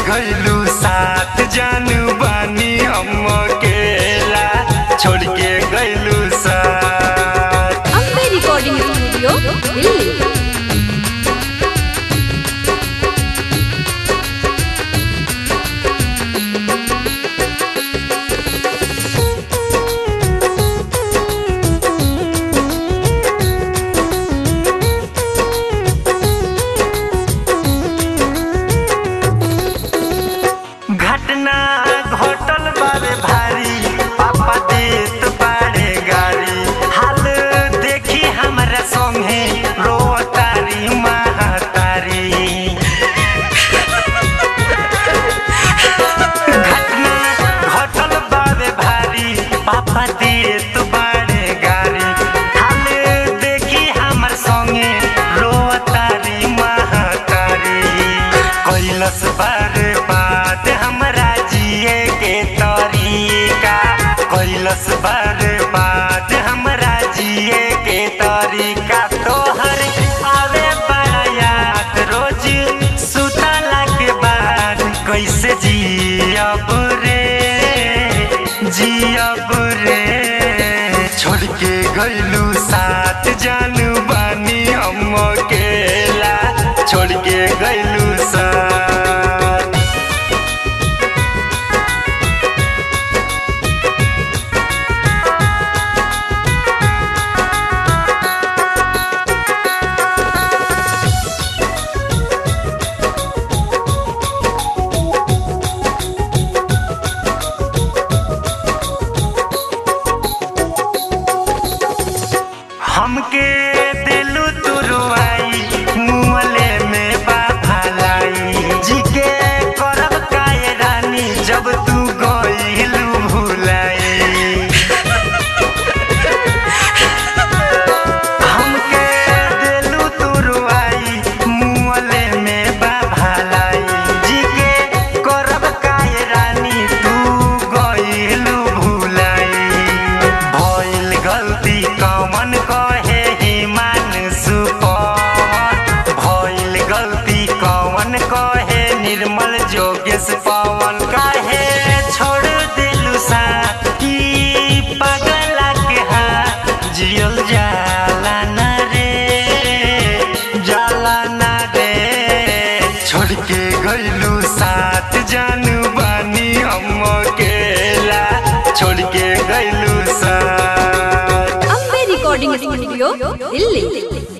गइलू साथ जानू बानी हम अकेला छोड़ के गइलू साथ। Ambe recording studio Delhi. घटना घटल बारे भारी पापा देत बारे गारी हाल देखी हमरा संगे रोतारी महतारी। घटना घटल बारे भारी पापा देत बारे गारी हाल देखी हमर संगे रोतारी महतारी। कैलस बारे बात हमरा जिए के तरीका कैलस बर्बाद हमरा जिए के तरीका। तोहर आवे बड़ा याद रोज सुतला के बाद कैसे जियब रे छोड़ के गइलू साथ जानू बानी हम अकेला छोड़ के गइलू साथ। हमके दिलू तुरवाई मुँहले में बाफालाई जी के करब काए रानी जब तू गइलू भुलाई। हमके दिलू तुरवाई मुँहले में बाफालाई जी के करब काए रानी तू गइलू भुलाई। भइल गलती कमन कहे हिमान सुपवन भइल गलती कवन कहे निर्मल जोगेश पवन काहे छोड़ दिलू साथ की पगला के हाथ जियल जाला ना रे छोड़ के गइलू साथ जानू बानी हम अकेला छोड़ के गइलू साथ। Ambe recording studio Delhi.